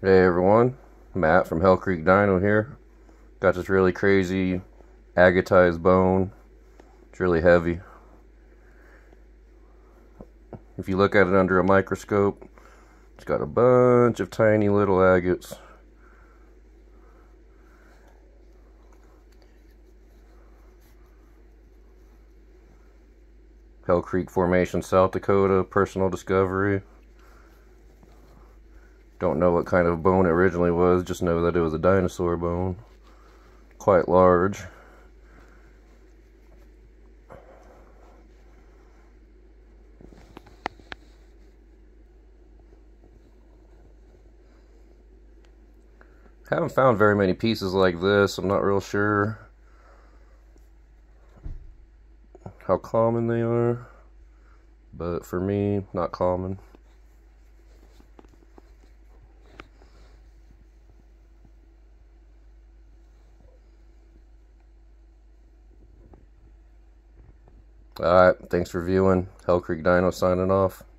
Hey everyone, Matt from Hell Creek Dino here. Got this really crazy agatized bone. It's really heavy. If you look at it under a microscope, it's got a bunch of tiny little agates. Hell Creek Formation, South Dakota, personal discovery. Don't know what kind of bone it originally was, just know that it was a dinosaur bone. Quite large. Haven't found very many pieces like this. I'm not real sure how common they are, but for me, not common. Alright, thanks for viewing. Hell Creek Dino signing off.